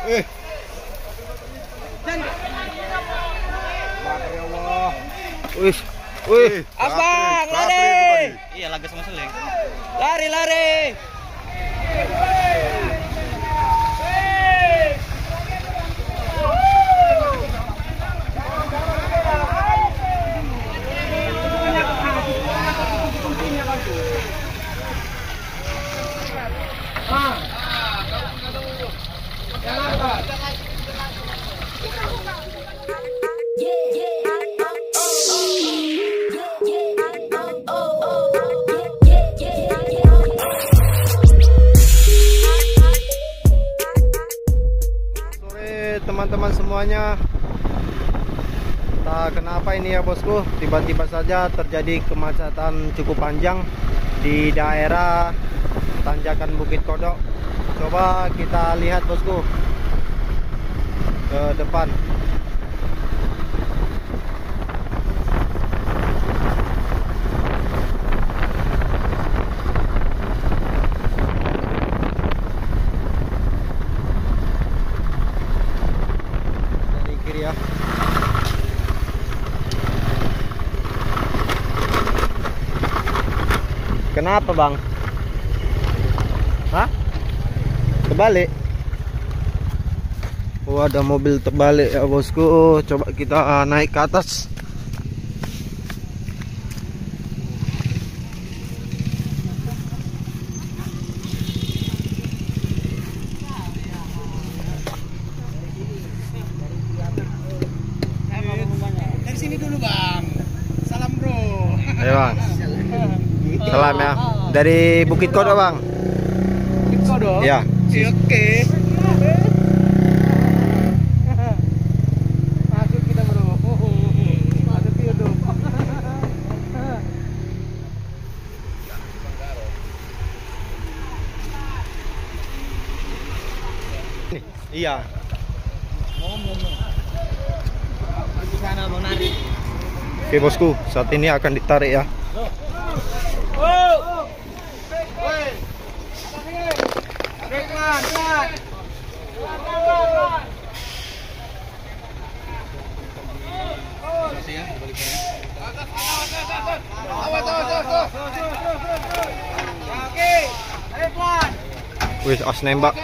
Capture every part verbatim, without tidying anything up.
Eh. Wih, wih, Abang, lari! Iya, laga sama Seleng. Lari, lari! Teman-teman semuanya, tak kenapa ini ya bosku, tiba-tiba saja terjadi kemacetan cukup panjang di daerah tanjakan Bukit Kodok. Coba kita lihat bosku ke depan. Ya. Kenapa bang? Hah? Terbalik? Oh, ada mobil terbalik ya bosku. Coba kita naik ke atas. Dari sini dulu bang. Salam bro. Ayo bang. Salam ya. Dari Bukit Kodok bang. Bukit Kodok? Ya. Oke. Masuk kita bro. Masuk YouTube. Iya. Oke bosku, saat ini akan ditarik ya. Wih, as nembak.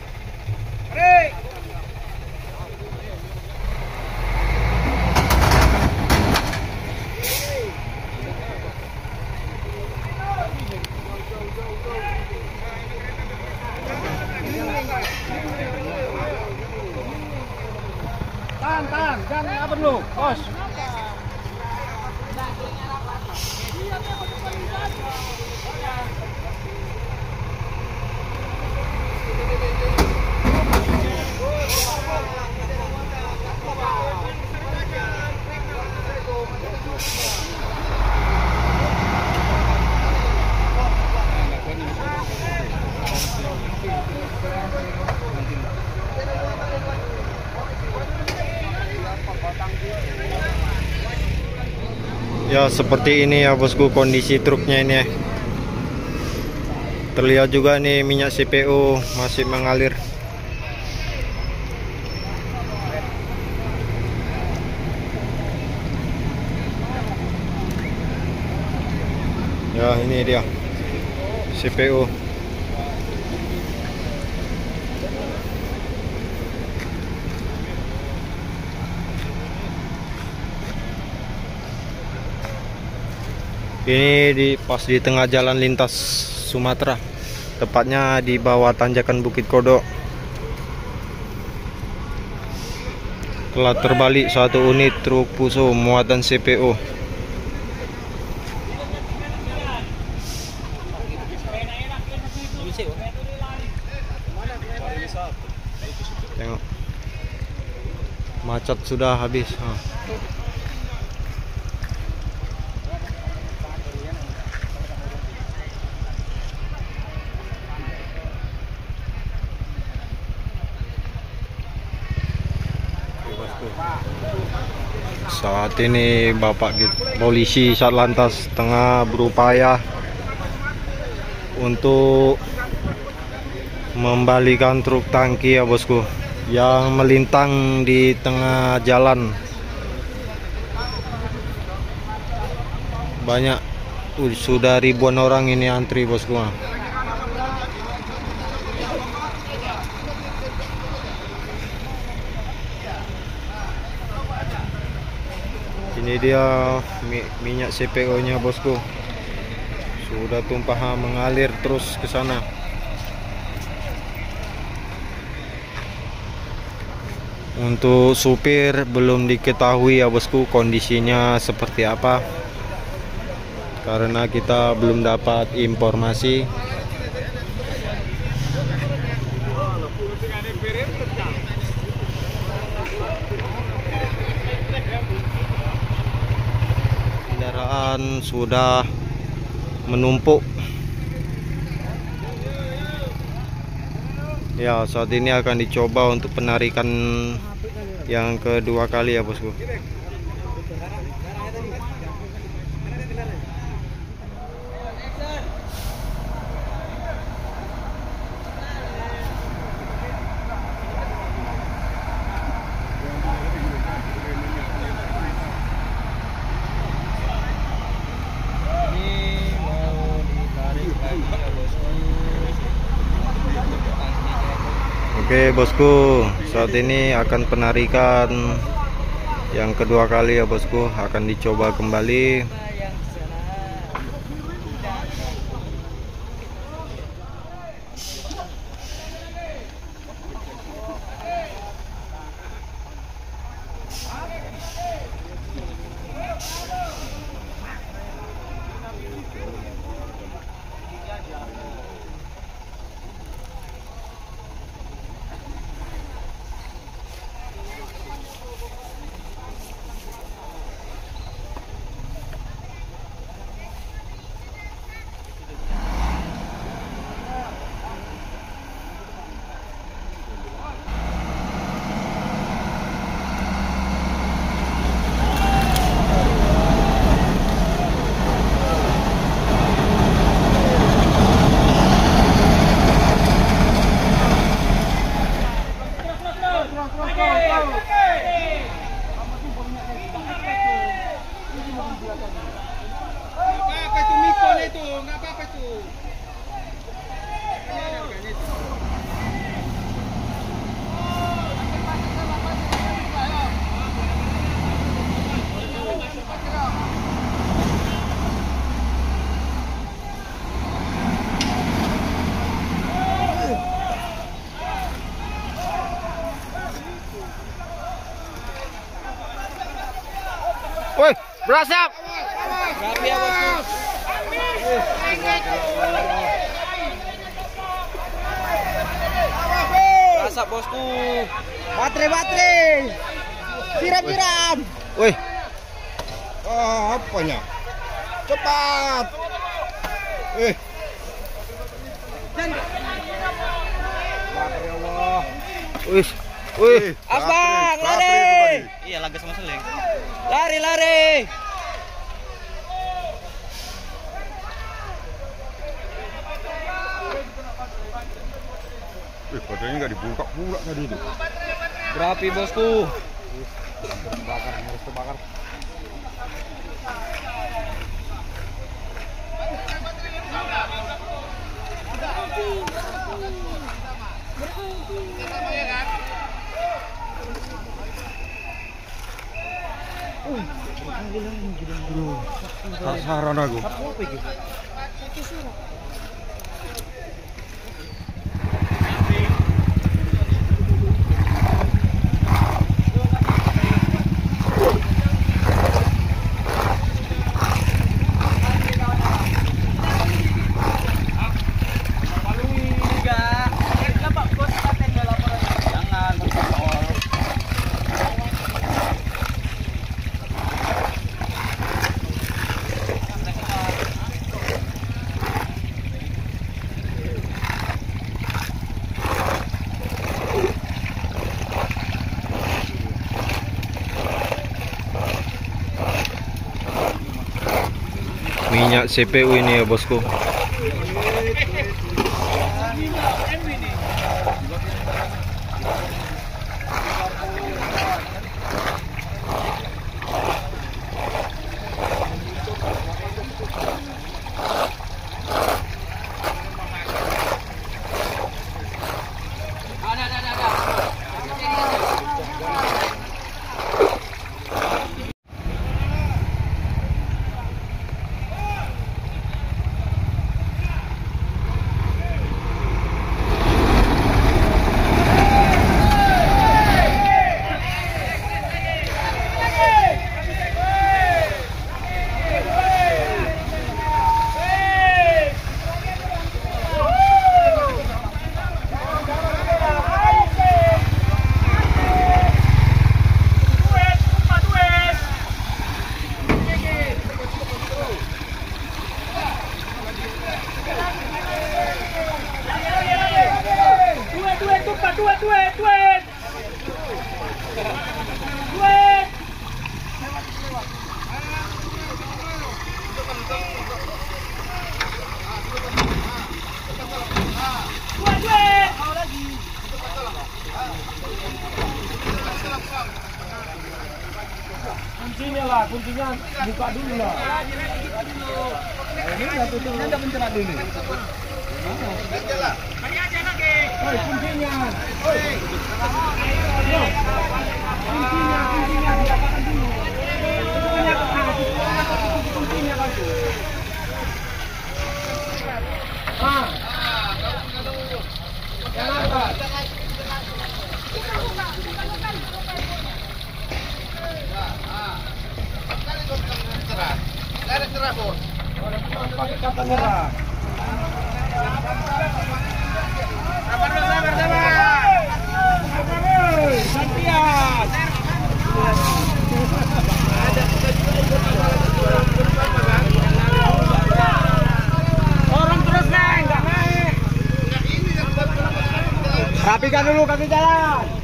Tahan, tahan, jangan apa dulu, bos. Ya seperti ini ya bosku kondisi truknya ini ya. Terlihat juga nih minyak C P U masih mengalir. Ya ini dia C P U. Ini di pas di tengah jalan lintas Sumatera, tepatnya di bawah tanjakan Bukit Kodok. Telah terbalik satu unit truk Fuso muatan C P U. Tengok, macet sudah habis. Ha. Saat ini Bapak polisi Satlantas tengah berupaya untuk membalikan truk tangki ya bosku yang melintang di tengah jalan. Banyak, uh, sudah ribuan orang ini antri bosku. Ini dia mi minyak C P O nya bosku, sudah tumpah mengalir terus ke sana. Untuk supir belum diketahui ya bosku kondisinya seperti apa, karena kita belum dapat informasi. Kendaraan sudah menumpuk. Ya, saat ini akan dicoba untuk penarikan yang kedua kali ya bosku. Oke bosku, saat ini akan penarikan yang kedua kali ya bosku, akan dicoba kembali. Woi, berasap. Rapi ya bosku. Berasap bosku. Baterai baterai. Siram siram. Woi. Ah, apanya? Cepat. Eh. Ya Allah. Wih. Wih. Abang, lari. Iya, laga sama seling. Lari, lari. Eh, baterainya nggak dibuka pula tadi itu. Berapi bosku. Terbakar, harus terbakar. Sasaran aku. Minyak C P U ini ya bosku. Duet, duet, duet, duet. Duet. Duet, duet. Kuncinya lah, kuncinya buka dulu lah. Ini satu tuh. Ini ada pencerat ini. Oi, kuncinya. Oi. Kuncinya, kuncinya didapatkan dulu. Kuncinya ke sana, kuncinya bantu. Ah. Yang atas. Pakai kata merah. Sabar dulu, sabar, sabar. Santian. Orang terus naik, nggak naik. Rapikan dulu kaki jalan.